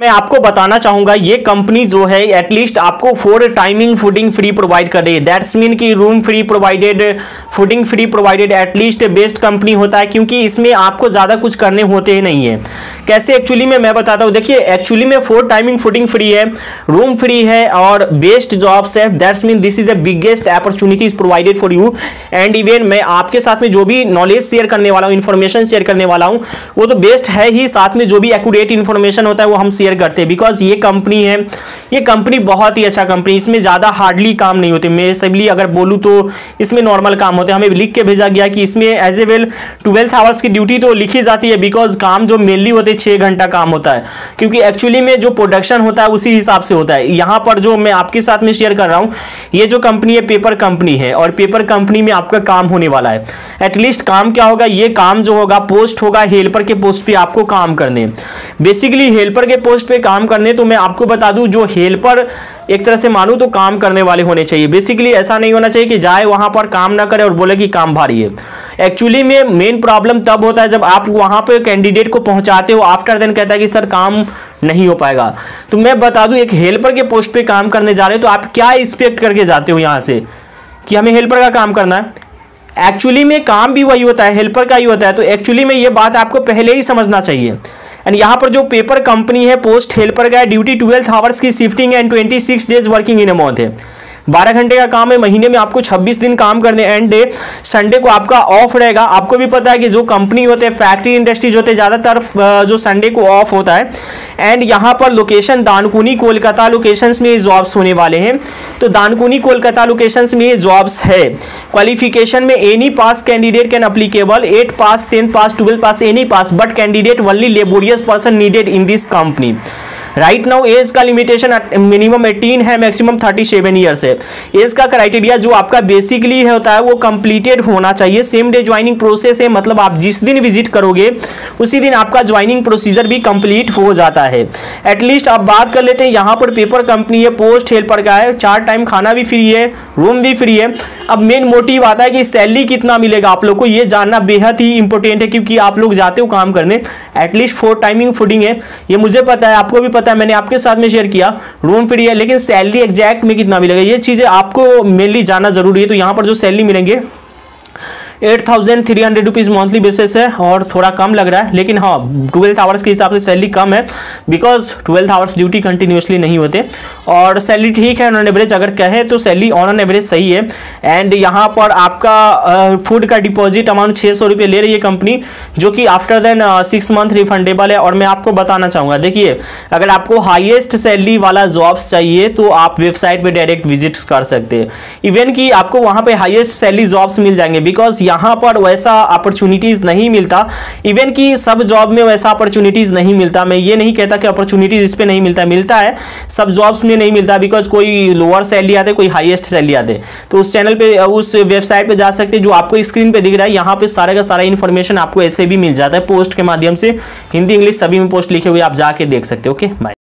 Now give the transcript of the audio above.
मैं आपको बताना चाहूंगा ये कंपनी जो है एटलीस्ट आपको 4 टाइमिंग फूडिंग फ्री प्रोवाइड कर रही है। दैट्स मीन कि room free provided, fooding free provided, at least best company होता है, क्योंकि इसमें आपको ज़्यादा कुछ करने होते ही नहीं है। कैसे एक्चुअली में मैं बताता हूँ। देखिए एक्चुअली में 4 टाइमिंग फूडिंग फ्री है, रूम फ्री है और बेस्ट जॉब्स है। That's mean this is the biggest opportunities provided for you. And even मैं आपके साथ में जो भी नॉलेज शेयर करने वाला हूँ, इन्फॉर्मेशन शेयर करने वाला हूँ, वो तो बेस्ट है ही, साथ में जो भी एक्यूरेट इन्फॉर्मेशन होता है वो हम शेयर करते हैं। बिकॉज ये कंपनी है, ये कंपनी बहुत ही अच्छा कंपनी, इसमें ज्यादा हार्डली काम नहीं होते। मैं सिंपली अगर बोलूं तो इसमें नॉर्मल काम होते हैं। हमें लिख के भेजा गया कि इसमें एज ए वेल 12 आवर्स की ड्यूटी तो लिखी जाती है, बिकॉज काम जो मेनली होते हैं 6 घंटा काम होता है, क्योंकि एक्चुअली में जो प्रोडक्शन होता है उसी हिसाब से होता है। यहां पर जो मैं आपके साथ में शेयर कर रहा हूं, ये जो कंपनी है पेपर कंपनी है, और पेपर कंपनी में आपका काम होने वाला है। एटलीस्ट काम क्या होगा, ये काम जो होगा पोस्ट होगा हेल्पर के पोस्ट पे आपको काम करने, बेसिकली हेल्पर के पोस्ट पे काम करने। तो मैं आपको बता दूं जो हेल्पर एक तरह से मानूं तो काम करने वाले होने चाहिए। बेसिकली ऐसा नहीं होना चाहिए कि जाए वहां पर काम ना करे और बोले कि काम भारी है। एक्चुअली में मेन प्रॉब्लम तब होता है जब आप वहां पे कैंडिडेट को पहुंचाते हो, आफ्टर देन कहता है कि सर काम नहीं हो पाएगा। तो मैं बता दूं एक हेल्पर के पोस्ट पे काम करने जा रहे हो तो आप क्या एक्सपेक्ट करके जाते हो यहां से कि हमें हेल्पर का काम करना है। एक्चुअली में काम भी वही होता है, हेल्पर का ही होता है। तो एक्चुअली में ये बात आपको पहले ही समझना चाहिए। एंड यहाँ पर जो पेपर कंपनी है पोस्ट हेल्पर का है, ड्यूटी 12 आवर्स की shifting and 26 days working in a month है। 12 घंटे का काम है, महीने में आपको 26 दिन काम करने, एंड डे संडे को आपका ऑफ रहेगा। आपको भी पता है कि जो कंपनी होते हैं फैक्ट्री इंडस्ट्रीज होते हैं ज़्यादातर जो संडे को ऑफ होता है। एंड यहाँ पर लोकेशन दानकुनी कोलकाता लोकेशंस में ये जॉब्स होने वाले हैं। तो दानकुनी कोलकाता लोकेशंस में ये जॉब्स है। क्वालिफिकेशन में any pass candidate can applicable, 8 pass, 10 pass, 12 pass, any pass, but candidate only laborious person needed in this company. Right now age का लिमिटेशन मिनिमम 18 है, मैक्सिमम 37 ईयर्स है। एज का क्राइटेरिया जो आपका बेसिकली होता है वो कंप्लीटेड होना चाहिए। सेम डे ज्वाइनिंग प्रोसेस है, मतलब आप जिस दिन विजिट करोगे उसी दिन आपका ज्वाइनिंग प्रोसीजर भी कंप्लीट हो जाता है। एटलीस्ट आप बात कर लेते हैं, यहाँ पर पेपर कंपनी है, पोस्ट हेल्पर का है, 4 टाइम खाना भी फ्री है, रूम भी फ्री है। अब मेन मोटिव आता है कि सैलरी कितना मिलेगा आप लोग को, ये जानना बेहद ही इंपॉर्टेंट है, क्योंकि आप लोग जाते हो काम करने। एटलीस्ट 4 टाइमिंग फूडिंग है, ये मुझे पता है, आपको भी पता है, मैंने आपके साथ में शेयर किया। रूम फ्री है, लेकिन सैलरी एग्जैक्ट में कितना मिलेगा ये चीजें आपको मेनली जानना जरूरी है। तो यहाँ पर जो सैलरी मिलेंगे 8,300 रुपीज़ मंथली बेसिस है, और थोड़ा कम लग रहा है, लेकिन हाँ 12 आवर्स के हिसाब से सैलरी कम है, बिकॉज 12 आवर्स ड्यूटी कंटिन्यूसली नहीं होते। और सैलरी ठीक है, ऑन एन एवरेज अगर कहे तो सैलरी ऑन एन एवरेज सही है। एंड यहाँ पर आपका फूड का डिपॉजिट अमाउंट 600 रुपये ले रही है कंपनी, जो कि आफ्टर देन 6 मंथ रिफंडेबल है। और मैं आपको बताना चाहूँगा, देखिए अगर आपको हाईएस्ट सैलरी वाला जॉब्स चाहिए तो आप वेबसाइट पर डायरेक्ट विजिट कर सकते हैं। इवन कि आपको वहाँ पर हाईएस्ट सैलरी जॉब्स मिल जाएंगे, बिकॉज यहाँ पर वैसा अपॉर्चुनिटीज नहीं मिलता। इवन कि सब जॉब में वैसा अपॉर्चुनिटीज नहीं मिलता। मैं ये नहीं कहता कि अपॉर्चुनिटीज इस पे नहीं मिलता, मिलता है, सब जॉब्स में नहीं मिलता, बिकॉज कोई लोअर सैलरी आते, कोई हाईएस्ट सैलरी आते। तो उस चैनल पे, उस वेबसाइट पे जा सकते हैं जो आपको स्क्रीन पे दिख रहा है। यहाँ पे सारा का सारा इन्फॉर्मेशन आपको ऐसे भी मिल जाता है पोस्ट के माध्यम से, हिंदी इंग्लिश सभी में पोस्ट लिखे हुए, आप जाके देख सकते हो। Okay bye.